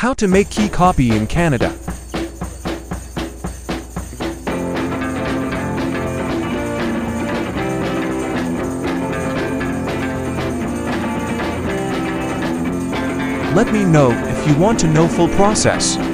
How to make key copy in Canada. Let me know if you want to know full process.